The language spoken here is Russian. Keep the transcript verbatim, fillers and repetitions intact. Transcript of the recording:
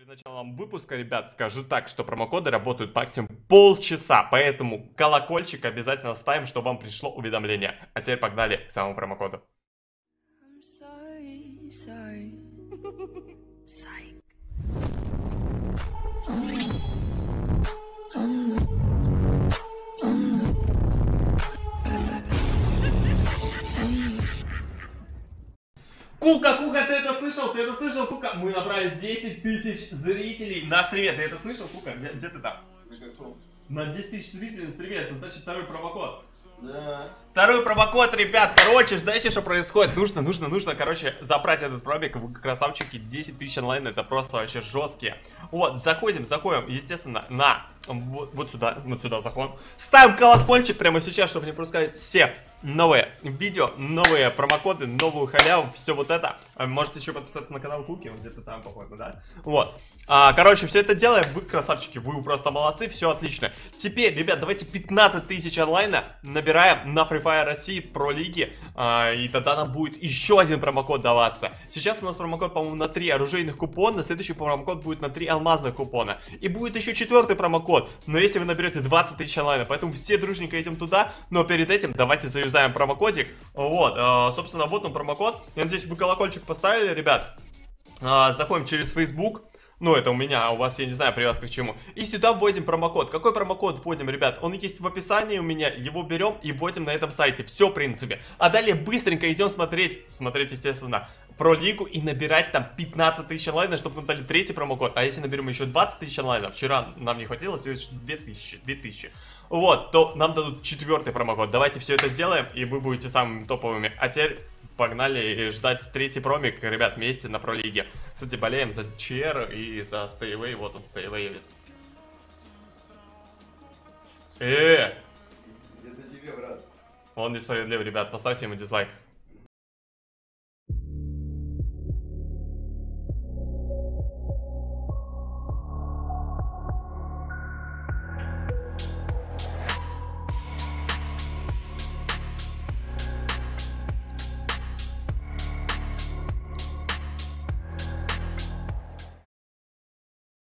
Перед началом выпуска, ребят, скажу так, что промокоды работают максимум полчаса, поэтому колокольчик обязательно ставим, чтобы вам пришло уведомление. А теперь погнали к самому промокоду. I'm sorry, sorry. Psych. Кука, Кука, ты это слышал? Ты это слышал, Кука? Мы набрали десять тысяч зрителей на стриме. Ты это слышал, Кука? Где, где ты там? На десять тысяч зрителей на стриме, это значит второй промокод. Да. Второй промокод, ребят. Короче, знаете, что происходит? Нужно, нужно, нужно, короче, забрать этот пробег. Вы красавчики, десять тысяч онлайн, это просто вообще жесткие. Вот, заходим, заходим, естественно, на вот, вот сюда, вот сюда заходим. Ставим колокольчик прямо сейчас, чтобы не пропускать все новые видео, новые промокоды, новую халяву, все вот это. Можете еще подписаться на канал Куки, он где-то там, походу, да? Вот. А, короче, все это делаем, вы красавчики, вы просто молодцы, все отлично. Теперь, ребят, давайте пятнадцать тысяч онлайна набираем на Free Fire России про лиги, а, и тогда нам будет еще один промокод даваться. Сейчас у нас промокод, по-моему, на три оружейных купона, следующий промокод будет на три алмазных купона. И будет еще четвертый промокод, но если вы наберете двадцать тысяч онлайна, поэтому все дружненько идем туда, но перед этим давайте заюзаем промокодик. Вот, а, собственно, вот он промокод. Я надеюсь, вы колокольчик поставили, ребят. А, заходим через Facebook. Ну, это у меня, а у вас, я не знаю, привязка к чему. И сюда вводим промокод. Какой промокод вводим, ребят? Он есть в описании у меня. Его берем и вводим на этом сайте. Все, в принципе. А далее быстренько идем смотреть. Смотреть, естественно, про лигу и набирать там пятнадцать тысяч онлайна, чтобы нам дали третий промокод. А если наберем еще двадцать тысяч онлайна, вчера нам не хватило, всего лишь две тысячи, две тысячи. Вот, то нам дадут четвертый промокод. Давайте все это сделаем, и вы будете самыми топовыми. А теперь погнали ждать третий промик, ребят, вместе на пролиге. Кстати, болеем за ЧР и за стейвей. Вот он, стейвеевец. Э! Это тебе, брат. Он несправедлив, ребят. Поставьте ему дизлайк.